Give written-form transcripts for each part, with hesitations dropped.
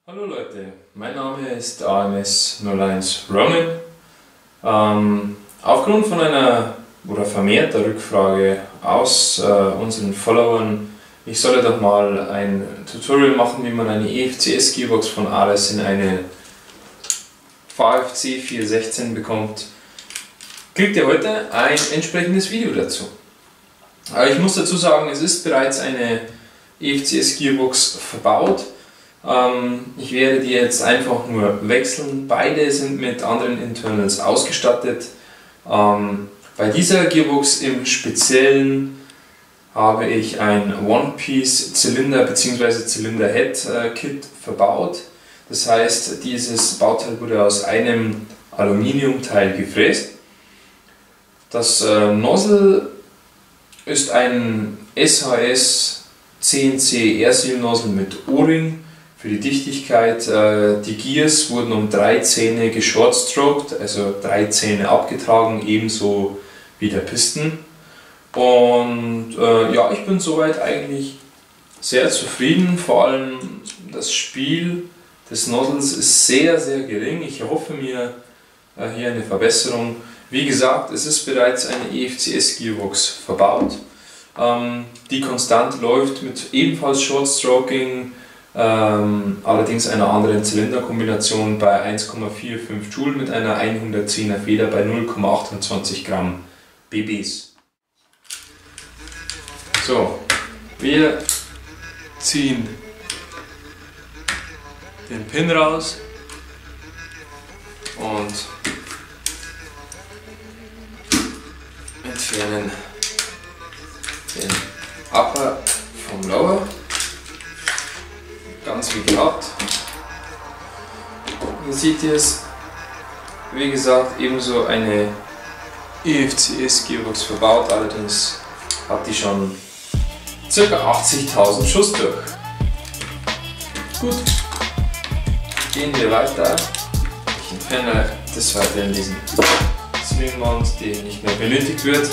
Hallo Leute, mein Name ist AMS01 Ronin. Aufgrund von einer oder vermehrter Rückfrage aus unseren Followern, ich solle doch mal ein Tutorial machen, wie man eine EFCS Gearbox von Ares in eine VFC 416 bekommt, kriegt ihr heute ein entsprechendes Video dazu. Aber ich muss dazu sagen, es ist bereits eine EFCS Gearbox verbaut. Ich werde die jetzt einfach nur wechseln. Beide sind mit anderen Internals ausgestattet. Bei dieser Gearbox im Speziellen habe ich ein One-Piece Zylinder bzw. Zylinder-Head-Kit verbaut. Das heißt, dieses Bauteil wurde aus einem Aluminiumteil gefräst. Das Nozzle ist ein SHS CNC Air Seal Nozzle mit O-Ring. Für die Dichtigkeit, die Gears wurden um 3 Zähne geshortstroked, also 3 Zähne abgetragen, ebenso wie der Piston. Und ja, ich bin soweit eigentlich sehr zufrieden, vor allem das Spiel des Nozzles ist sehr, sehr gering. Ich hoffe mir hier eine Verbesserung. Wie gesagt, es ist bereits eine EFCS Gearbox verbaut. Die konstant läuft mit ebenfalls Shortstroking, allerdings einer anderen Zylinderkombination bei 1,45 Joule mit einer 110er Feder bei 0,28 Gramm BBs. So, wir ziehen den Pin raus und entfernen den Upper vom Lower. Ganz wie gehabt. Hier seht ihr es, wie gesagt, ebenso eine EFCS Gearbox verbaut, allerdings hat die schon ca. 80.000 Schuss durch. Gut, gehen wir weiter. Ich entferne des Weiteren diesen Swing Mount, der nicht mehr benötigt wird,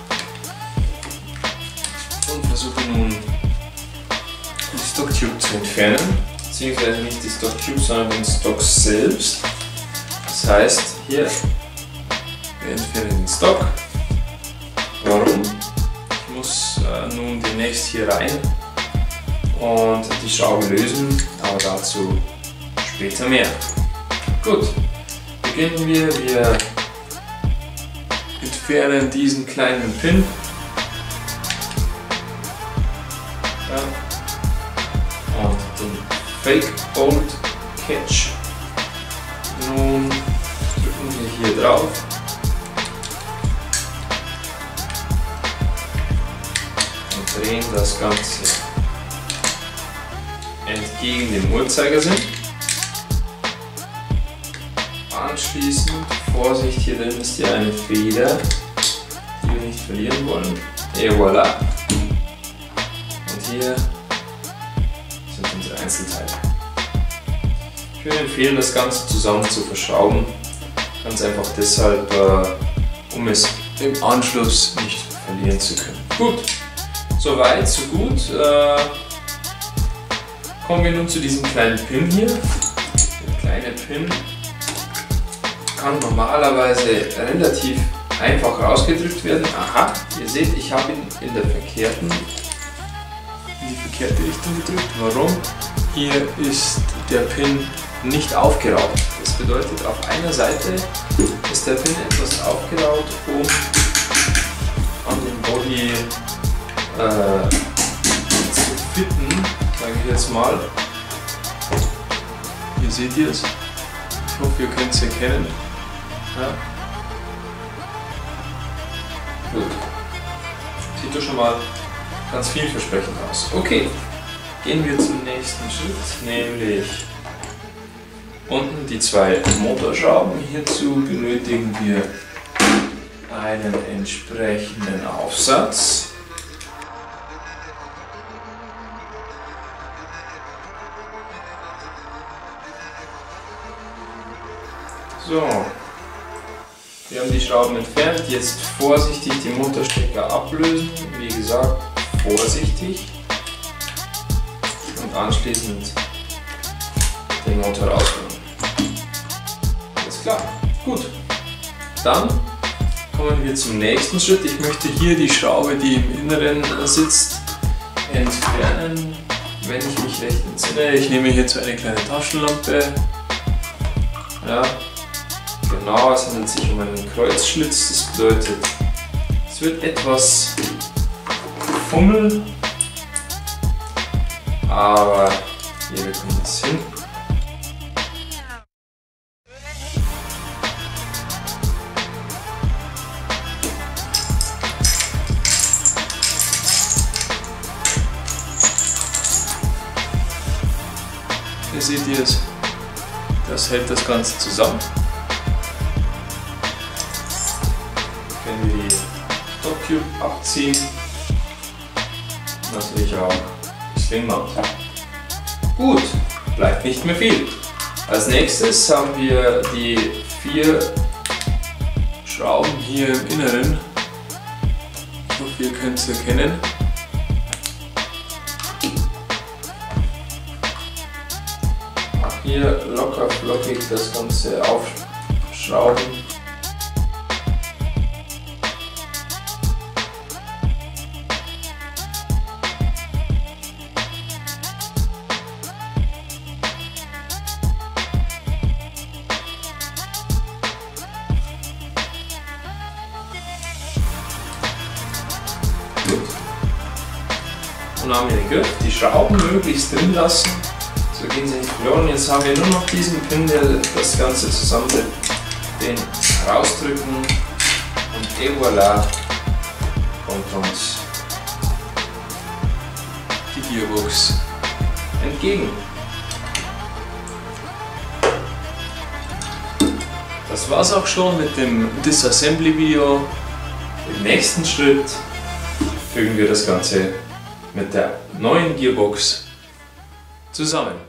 und versuche nun die Stocktube zu entfernen, beziehungsweise nicht die Stocktube, sondern den Stock selbst. Das heißt, hier, wir entfernen den Stock. Warum? Ich muss nun demnächst hier rein und die Schraube lösen, aber dazu später mehr. Gut, beginnen wir. Wir entfernen diesen kleinen Pin. Ja. Und den Fake Bolt Catch. Nun drücken wir hier drauf und drehen das Ganze entgegen dem Uhrzeigersinn. Anschließend, Vorsicht, hier drin ist ja eine Feder, die wir nicht verlieren wollen. Et voilà! Und hier sind unsere Einzelteile. Ich würde empfehlen, das Ganze zusammen zu verschrauben. Ganz einfach deshalb, um es im Anschluss nicht verlieren zu können. Gut, soweit, so gut. Kommen wir nun zu diesem kleinen Pin hier. Der kleine Pin kann normalerweise relativ einfach rausgedrückt werden. Aha, ihr seht, ich habe ihn in die verkehrte Richtung gedrückt. Warum? Hier ist der Pin nicht aufgeraubt. Das bedeutet, auf einer Seite ist der Pin etwas aufgeraubt, um an den Body zu fitten, sage ich jetzt mal. Hier seht ihr es. Ich hoffe, ihr könnt es erkennen. Ja. Gut. Sieht doch schon mal ganz vielversprechend aus. Okay, gehen wir zum nächsten Schritt, nämlich unten die 2 Motorschrauben. Hierzu benötigen wir einen entsprechenden Aufsatz. So, wir haben die Schrauben entfernt, jetzt vorsichtig die Motorstecker ablösen, wie gesagt, vorsichtig, und anschließend den Motor rausholen. Alles klar, gut. Dann kommen wir zum nächsten Schritt. Ich möchte hier die Schraube, die im Inneren sitzt, entfernen. Wenn ich mich recht entsinne, ich nehme hierzu eine kleine Taschenlampe. Ja, genau, es handelt sich um einen Kreuzschlitz. Das bedeutet, es wird etwas Fummel, aber hier bekommt es hin. Hier seht ihr es, das hält das Ganze zusammen. Können wir die Stoptube abziehen. Natürlich auch das Ringband. Gut, bleibt nicht mehr viel. Als nächstes haben wir die 4 Schrauben hier im Inneren. Ich hoffe, ihr könnt es erkennen. Hier locker flockig das Ganze aufschrauben. Gut. Und dann haben wir den Griff, die Schrauben möglichst drin lassen. So gehen sie nicht verloren. Jetzt haben wir nur noch diesen Pin, der das Ganze zusammensetzt. Den rausdrücken und et voilà kommt uns die Gearbox entgegen. Das war's auch schon mit dem Disassembly-Video. Im nächsten Schritt fügen wir das Ganze mit der neuen Gearbox zusammen.